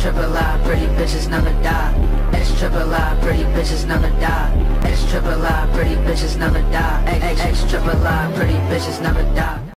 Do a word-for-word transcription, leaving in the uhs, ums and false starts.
X triple I, pretty bitches never die. X triple I, pretty bitches never die. X triple I, pretty bitches never die. X X triple I, pretty bitches never die.